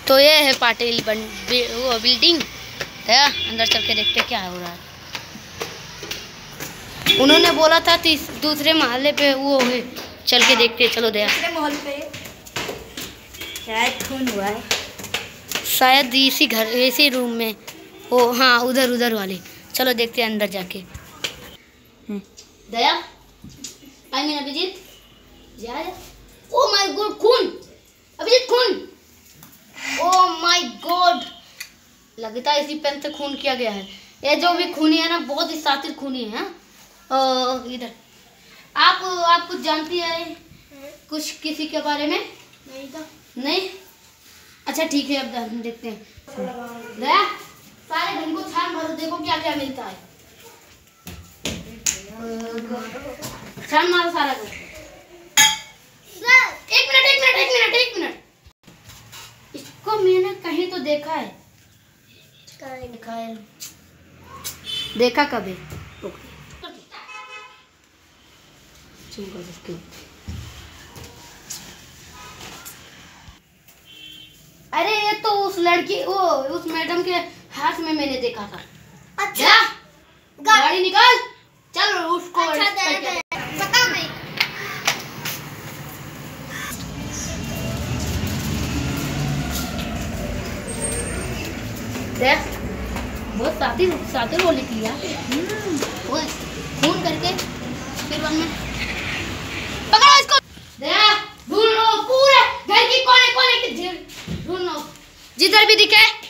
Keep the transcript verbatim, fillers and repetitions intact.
तो ये है पाटिल बन वो बिल्डिंग है। अंदर चल के देखते क्या हो रहा है। उन्होंने बोला था तीस दूसरे मोहल्ले पे वो है, चल के देखते। चलो दया, दूसरे मोहल्ले पे शायद खून हुआ है, शायद इसी घर इसी रूम में। ओ हाँ, उधर उधर वाले। चलो देखते हैं अंदर जाके। दया आई मीन अभिजीत यार। ओ माय गॉड, खून! अभिजीत खून! ओ माय गॉड, लगता है इसी पेन से खून किया गया है। ये जो भी खूनी है ना, बहुत ही शातिर खूनी है। हाँ, इधर आप आप कुछ जानती है कुछ किसी के बारे में? नहीं तो नहीं। अच्छा ठीक है, अब हम देखते हैं। दया सारे घर को छान मारो, देखो क्या क्या मिलता है। छान मारो सारा घर। एक मिनट एक मिनट एक मिनट एक मिनट इसको मैंने कहीं तो देखा है। देखा है देखा कभी? अरे ये तो उस लड़की वो उस मैडम के हाथ में मैंने देखा था। अच्छा, गाड़ी निकाल, चल उसको। अच्छा दे दे, पता नहीं। देख, बहुत साथी साथी बोली थी यार। वो खून करके फिर बाद में पकड़ो इसको। दया ढूंढ लो पूरे घर की कोने कोने की, ढूंढ लो जिधर भी दिखे।